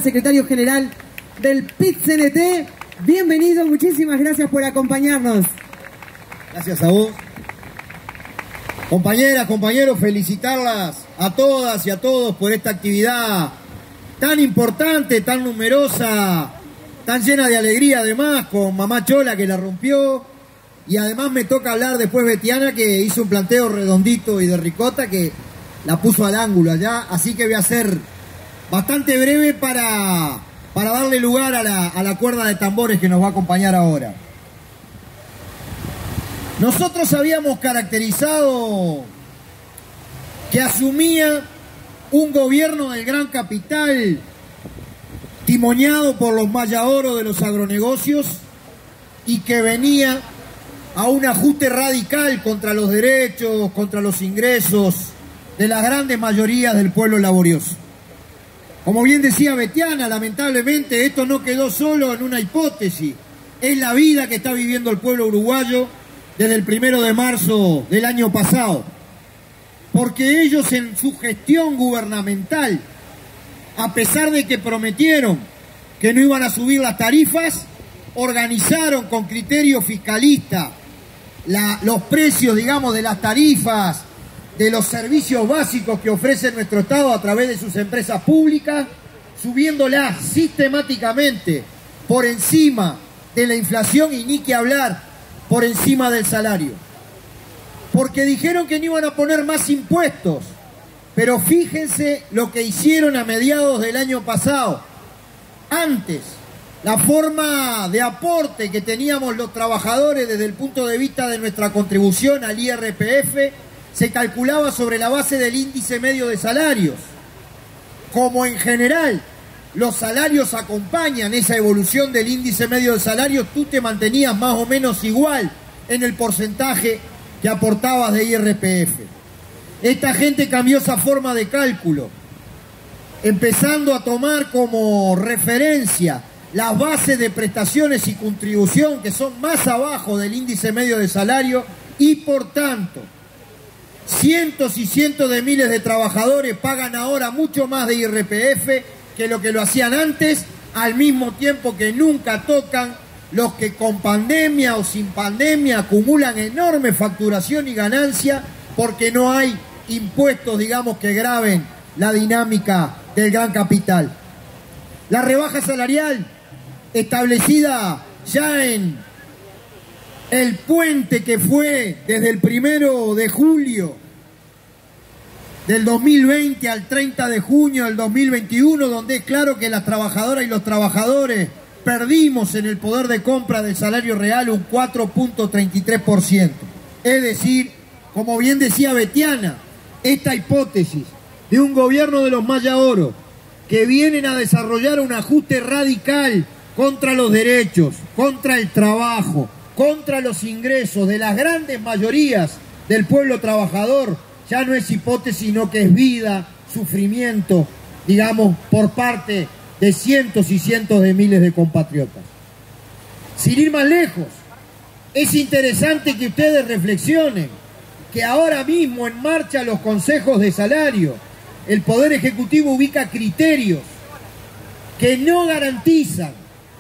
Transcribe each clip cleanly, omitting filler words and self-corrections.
Secretario General del PIT-CNT. Bienvenido, muchísimas gracias por acompañarnos. Gracias a vos. Compañeras, compañeros, felicitarlas a todas y a todos por esta actividad tan importante, tan numerosa, tan llena de alegría además, con Mamá Chola que la rompió. Y además me toca hablar después Betiana, que hizo un planteo redondito y de ricota que la puso al ángulo allá. Así que voy a ser bastante breve para darle lugar a la cuerda de tambores que nos va a acompañar ahora. Nosotros habíamos caracterizado que asumía un gobierno del gran capital timoneado por los Maya Oro de los agronegocios y que venía a un ajuste radical contra los derechos, contra los ingresos de las grandes mayorías del pueblo laborioso. Como bien decía Betiana, lamentablemente esto no quedó solo en una hipótesis, es la vida que está viviendo el pueblo uruguayo desde el 1 de marzo del año pasado. Porque ellos en su gestión gubernamental, a pesar de que prometieron que no iban a subir las tarifas, organizaron con criterio fiscalista los precios, digamos, de las tarifas, de los servicios básicos que ofrece nuestro Estado a través de sus empresas públicas, subiéndolas sistemáticamente por encima de la inflación y ni que hablar por encima del salario. Porque dijeron que no iban a poner más impuestos, pero fíjense lo que hicieron a mediados del año pasado. Antes, la forma de aporte que teníamos los trabajadores desde el punto de vista de nuestra contribución al IRPF se calculaba sobre la base del índice medio de salarios. Como en general los salarios acompañan esa evolución del índice medio de salarios, tú te mantenías más o menos igual en el porcentaje que aportabas de IRPF. Esta gente cambió esa forma de cálculo, empezando a tomar como referencia las bases de prestaciones y contribución que son más abajo del índice medio de salario y por tanto cientos y cientos de miles de trabajadores pagan ahora mucho más de IRPF que lo que lo hacían antes, al mismo tiempo que nunca tocan los que con pandemia o sin pandemia acumulan enorme facturación y ganancia porque no hay impuestos, digamos, que graven la dinámica del gran capital. La rebaja salarial establecida ya en el puente que fue desde el 1 de julio del 2020 al 30 de junio del 2021, donde es claro que las trabajadoras y los trabajadores perdimos en el poder de compra del salario real un 4.33%. Es decir, como bien decía Betiana, esta hipótesis de un gobierno de los Maya Oro que vienen a desarrollar un ajuste radical contra los derechos, contra el trabajo, contra los ingresos de las grandes mayorías del pueblo trabajador, ya no es hipótesis, sino que es vida, sufrimiento, digamos, por parte de cientos y cientos de miles de compatriotas. Sin ir más lejos, es interesante que ustedes reflexionen que ahora mismo en marcha los consejos de salario, el Poder Ejecutivo ubica criterios que no garantizan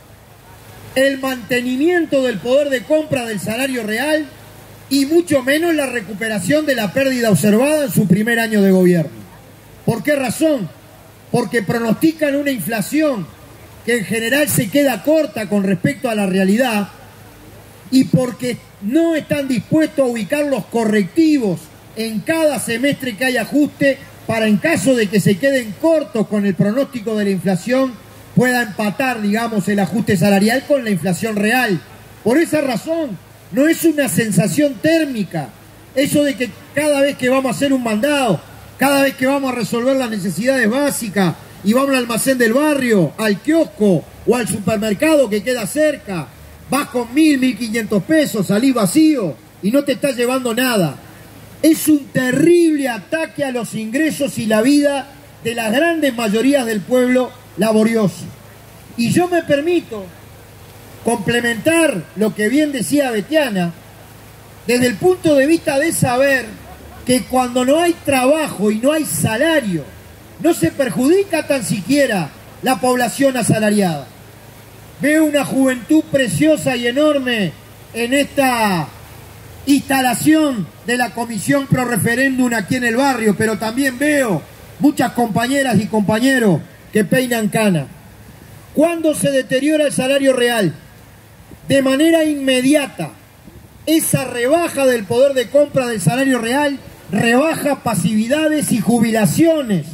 el mantenimiento del poder de compra del salario real y mucho menos la recuperación de la pérdida observada en su primer año de gobierno. ¿Por qué razón? Porque pronostican una inflación que en general se queda corta con respecto a la realidad y porque no están dispuestos a ubicar los correctivos en cada semestre que hay ajuste para en caso de que se queden cortos con el pronóstico de la inflación pueda empatar, digamos, el ajuste salarial con la inflación real. Por esa razón, no es una sensación térmica, eso de que cada vez que vamos a hacer un mandado, cada vez que vamos a resolver las necesidades básicas y vamos al almacén del barrio, al kiosco o al supermercado que queda cerca, vas con 1.000, 1.500 pesos, salís vacío y no te estás llevando nada. Es un terrible ataque a los ingresos y la vida de las grandes mayorías del pueblo laborioso. Y yo me permito complementar lo que bien decía Betiana desde el punto de vista de saber que cuando no hay trabajo y no hay salario, no se perjudica tan siquiera la población asalariada. Veo una juventud preciosa y enorme en esta instalación de la Comisión Pro Referéndum aquí en el barrio, pero también veo muchas compañeras y compañeros que peinan cana. ¿Cuándo se deteriora el salario real? De manera inmediata. Esa rebaja del poder de compra del salario real rebaja pasividades y jubilaciones,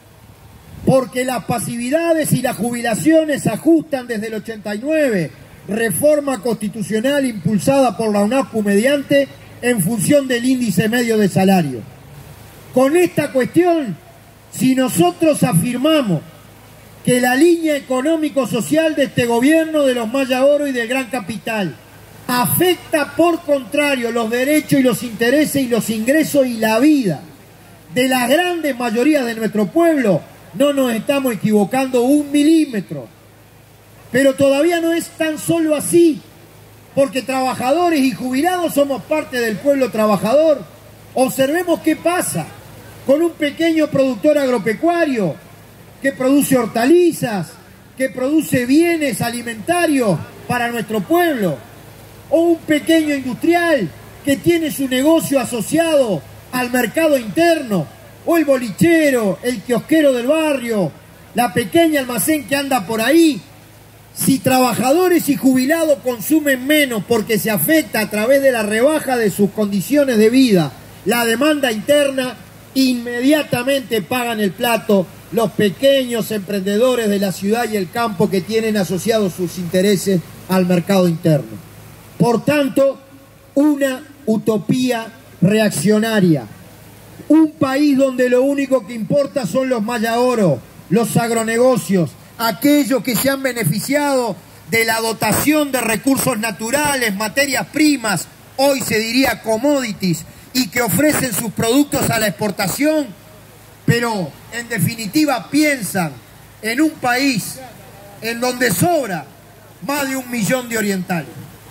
porque las pasividades y las jubilaciones se ajustan desde el 89, reforma constitucional impulsada por la UNAPU mediante, en función del índice medio de salario. Con esta cuestión, si nosotros afirmamos que la línea económico-social de este gobierno de los Maya Oro y del Gran Capital afecta por contrario los derechos y los intereses y los ingresos y la vida de las grandes mayorías de nuestro pueblo, no nos estamos equivocando un milímetro. Pero todavía no es tan solo así, porque trabajadores y jubilados somos parte del pueblo trabajador. Observemos qué pasa con un pequeño productor agropecuario que produce hortalizas, que produce bienes alimentarios para nuestro pueblo, o un pequeño industrial que tiene su negocio asociado al mercado interno, o el bolichero, el kiosquero del barrio, la pequeña almacén que anda por ahí. Si trabajadores y jubilados consumen menos porque se afecta a través de la rebaja de sus condiciones de vida la demanda interna, inmediatamente pagan el plato los pequeños emprendedores de la ciudad y el campo que tienen asociados sus intereses al mercado interno. Por tanto, una utopía reaccionaria. Un país donde lo único que importa son los Maya Oro, los agronegocios, aquellos que se han beneficiado de la dotación de recursos naturales, materias primas, hoy se diría commodities, y que ofrecen sus productos a la exportación, pero en definitiva piensan en un país en donde sobra más de 1 millón de orientales.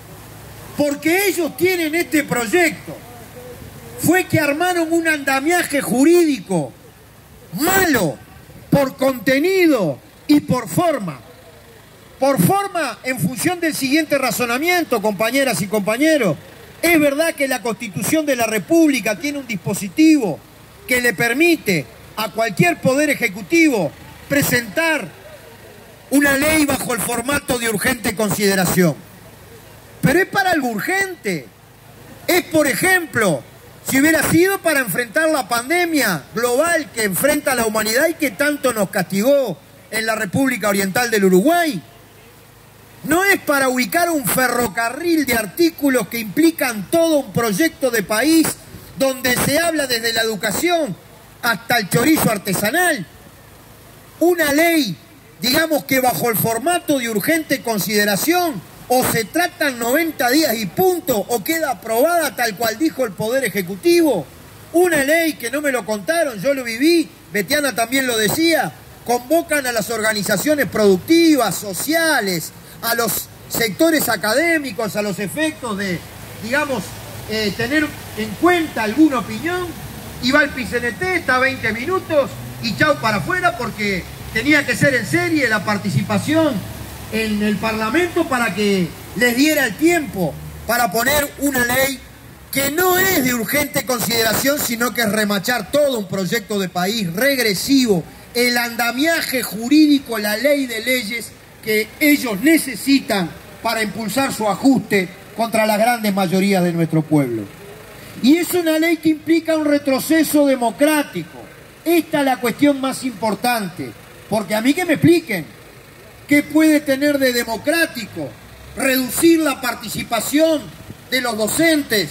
Porque ellos tienen este proyecto. Fue que armaron un andamiaje jurídico malo por contenido y por forma. Por forma, en función del siguiente razonamiento, compañeras y compañeros. Es verdad que la Constitución de la República tiene un dispositivo que le permite a cualquier poder ejecutivo presentar una ley bajo el formato de urgente consideración. Pero es para algo urgente. Es, por ejemplo, si hubiera sido para enfrentar la pandemia global que enfrenta la humanidad y que tanto nos castigó en la República Oriental del Uruguay. No es para ubicar un ferrocarril de artículos que implican todo un proyecto de país donde se habla desde la educación hasta el chorizo artesanal. Una ley, digamos que bajo el formato de urgente consideración, o se tratan 90 días y punto, o queda aprobada tal cual dijo el Poder Ejecutivo. Una ley que no me lo contaron, yo lo viví, Betiana también lo decía, convocan a las organizaciones productivas, sociales, a los sectores académicos, a los efectos de, digamos, tener en cuenta alguna opinión, y va el PIT-CNT, está 20 minutos y chau para afuera, porque tenía que ser en serie la participación en el Parlamento para que les diera el tiempo para poner una ley que no es de urgente consideración, sino que es remachar todo un proyecto de país regresivo, el andamiaje jurídico, la ley de leyes que ellos necesitan para impulsar su ajuste contra las grandes mayorías de nuestro pueblo. Y es una ley que implica un retroceso democrático. Esta es la cuestión más importante, porque a mí que me expliquen qué puede tener de democrático reducir la participación de los docentes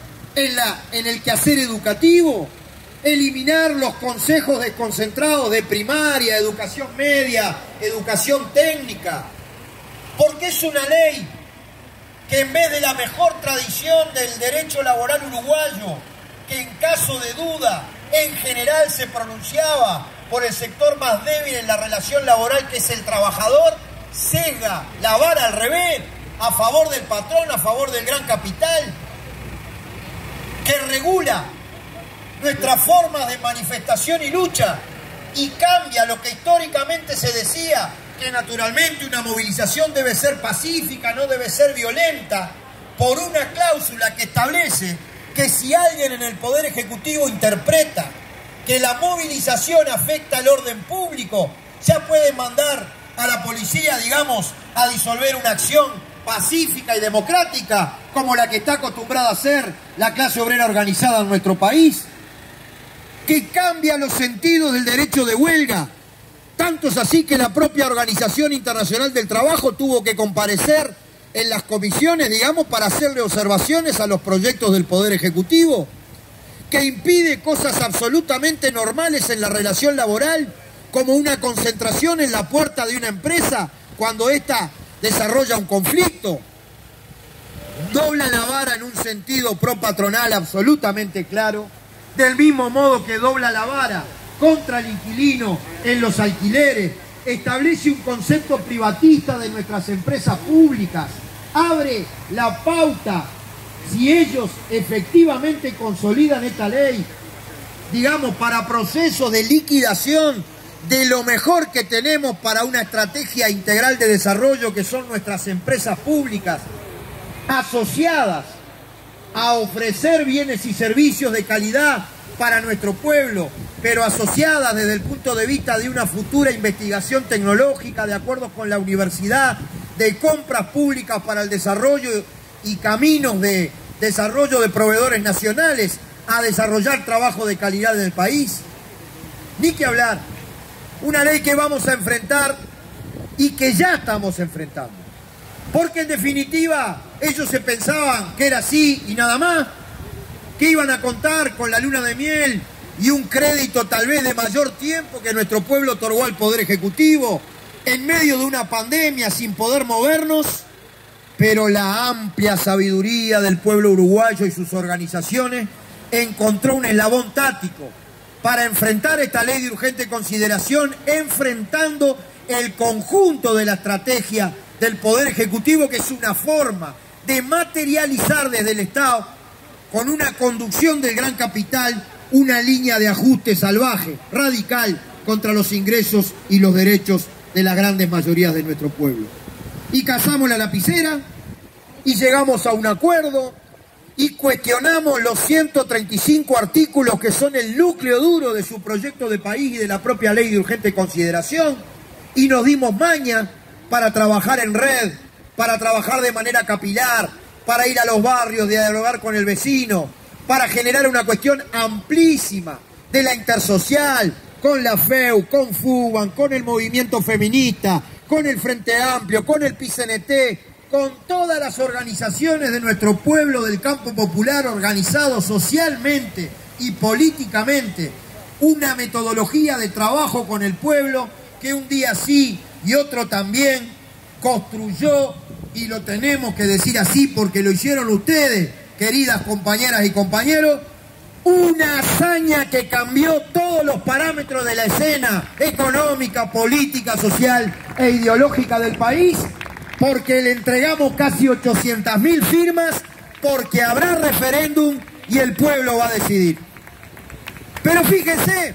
en el quehacer educativo, eliminar los consejos desconcentrados de primaria, educación media, educación técnica, porque es una ley que en vez de la mejor tradición del derecho laboral uruguayo, que en caso de duda en general se pronunciaba por el sector más débil en la relación laboral, que es el trabajador, sesga la vara al revés, a favor del patrón, a favor del gran capital, que regula nuestras formas de manifestación y lucha y cambia lo que históricamente se decía, que naturalmente una movilización debe ser pacífica, no debe ser violenta, por una cláusula que establece que si alguien en el Poder Ejecutivo interpreta que la movilización afecta al orden público, ya puede mandar a la policía, digamos, a disolver una acción pacífica y democrática, como la que está acostumbrada a hacer la clase obrera organizada en nuestro país, que cambia los sentidos del derecho de huelga. Tanto es así que la propia Organización Internacional del Trabajo tuvo que comparecer en las comisiones, digamos, para hacerle observaciones a los proyectos del Poder Ejecutivo, que impide cosas absolutamente normales en la relación laboral, como una concentración en la puerta de una empresa cuando ésta desarrolla un conflicto. Dobla la vara en un sentido pro-patronal absolutamente claro, del mismo modo que dobla la vara contra el inquilino en los alquileres, establece un concepto privatista de nuestras empresas públicas, abre la pauta, si ellos efectivamente consolidan esta ley, digamos, para procesos de liquidación de lo mejor que tenemos para una estrategia integral de desarrollo, que son nuestras empresas públicas, asociadas a ofrecer bienes y servicios de calidad para nuestro pueblo, pero asociadas desde el punto de vista de una futura investigación tecnológica, de acuerdo con la universidad, de compras públicas para el desarrollo y caminos de desarrollo de proveedores nacionales, a desarrollar trabajo de calidad en el país. Ni que hablar, una ley que vamos a enfrentar y que ya estamos enfrentando. Porque en definitiva ellos se pensaban que era así y nada más, que iban a contar con la luna de miel y un crédito tal vez de mayor tiempo que nuestro pueblo otorgó al Poder Ejecutivo en medio de una pandemia sin poder movernos, pero la amplia sabiduría del pueblo uruguayo y sus organizaciones encontró un eslabón táctico para enfrentar esta ley de urgente consideración, enfrentando el conjunto de la estrategia del Poder Ejecutivo, que es una forma de materializar desde el Estado, con una conducción del gran capital, una línea de ajuste salvaje, radical, contra los ingresos y los derechos de las grandes mayorías de nuestro pueblo. Y cazamos la lapicera y llegamos a un acuerdo y cuestionamos los 135 artículos que son el núcleo duro de su proyecto de país y de la propia ley de urgente consideración, y nos dimos maña para trabajar en red, para trabajar de manera capilar, para ir a los barrios, dialogar con el vecino, para generar una cuestión amplísima de la intersocial, con la FEU, con FUBAN, con el movimiento feminista, con el Frente Amplio, con el PICNT, con todas las organizaciones de nuestro pueblo del campo popular organizados socialmente y políticamente, una metodología de trabajo con el pueblo que un día sí y otro también construyó, y lo tenemos que decir así porque lo hicieron ustedes, queridas compañeras y compañeros, una hazaña que cambió todos los parámetros de la escena económica, política, social e ideológica del país, porque le entregamos casi 800.000 firmas, porque habrá referéndum y el pueblo va a decidir. Pero fíjense,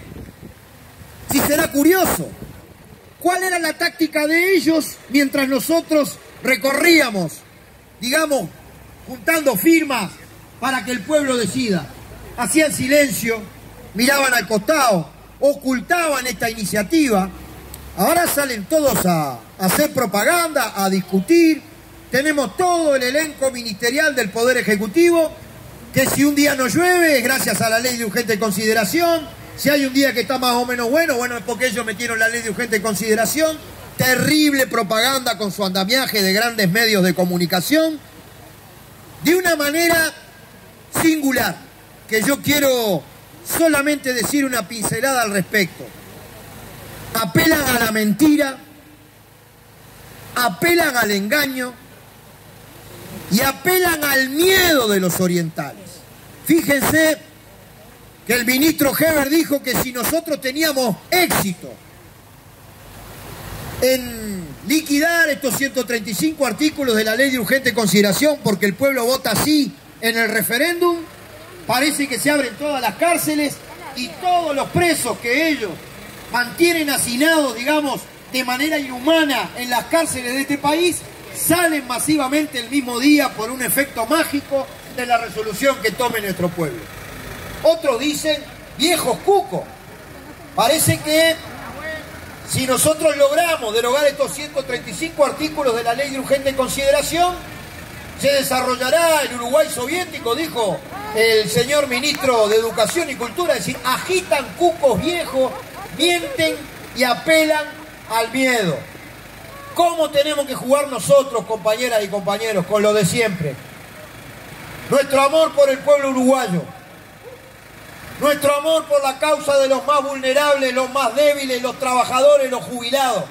si será curioso, ¿cuál era la táctica de ellos mientras nosotros recorríamos, digamos, juntando firmas para que el pueblo decida? Hacían silencio, miraban al costado, ocultaban esta iniciativa. Ahora salen todos a hacer propaganda, a discutir. Tenemos todo el elenco ministerial del Poder Ejecutivo, que si un día no llueve es gracias a la ley de urgente consideración. Si hay un día que está más o menos bueno es porque ellos metieron la ley de urgente consideración. Terrible propaganda con su andamiaje de grandes medios de comunicación, de una manera singular, que yo quiero solamente decir una pincelada al respecto. Apelan a la mentira, apelan al engaño y apelan al miedo de los orientales. Fíjense que el ministro Heber dijo que si nosotros teníamos éxito en liquidar estos 135 artículos de la ley de urgente consideración, porque el pueblo vota sí en el referéndum, parece que se abren todas las cárceles y todos los presos que ellos mantienen hacinados, digamos, de manera inhumana en las cárceles de este país, salen masivamente el mismo día por un efecto mágico de la resolución que tome nuestro pueblo. Otros dicen, viejos cucos, parece que si nosotros logramos derogar estos 135 artículos de la ley de urgente consideración, se desarrollará el Uruguay soviético, dijo el señor ministro de Educación y Cultura, es decir, agitan cucos viejos, mienten y apelan al miedo. ¿Cómo tenemos que jugar nosotros, compañeras y compañeros, con lo de siempre? Nuestro amor por el pueblo uruguayo, nuestro amor por la causa de los más vulnerables, los más débiles, los trabajadores, los jubilados.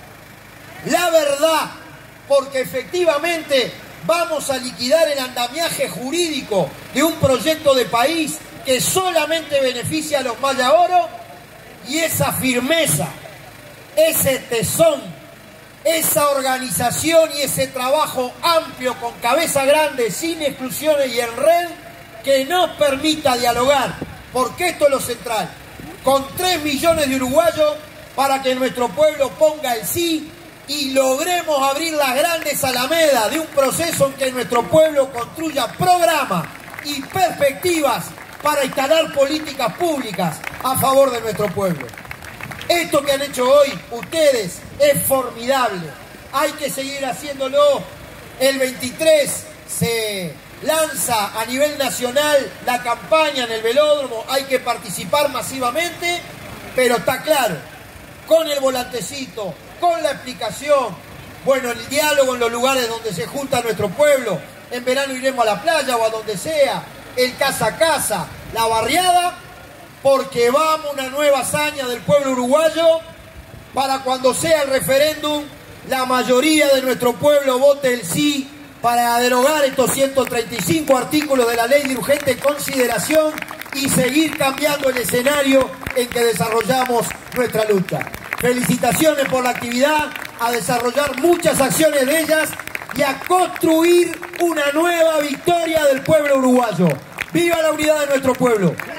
La verdad, porque efectivamente vamos a liquidar el andamiaje jurídico de un proyecto de país que solamente beneficia a los Maya Oro, y esa firmeza, ese tesón, esa organización y ese trabajo amplio con cabeza grande, sin exclusiones y en red, que nos permita dialogar, porque esto es lo central, con 3 millones de uruguayos para que nuestro pueblo ponga el sí y logremos abrir las grandes alamedas de un proceso en que nuestro pueblo construya programas y perspectivas para instalar políticas públicas a favor de nuestro pueblo. Esto que han hecho hoy ustedes es formidable. Hay que seguir haciéndolo. El 23 se lanza a nivel nacional la campaña en el velódromo. Hay que participar masivamente, pero está claro, con el volantecito, con la explicación, bueno, el diálogo en los lugares donde se junta nuestro pueblo. En verano iremos a la playa o a donde sea, el casa a casa, la barriada, porque vamos a una nueva hazaña del pueblo uruguayo para cuando sea el referéndum, la mayoría de nuestro pueblo vote el sí para derogar estos 135 artículos de la ley de urgente consideración y seguir cambiando el escenario en que desarrollamos nuestra lucha. Felicitaciones por la actividad, a desarrollar muchas acciones de ellas y a construir una nueva victoria del pueblo uruguayo. ¡Viva la unidad de nuestro pueblo!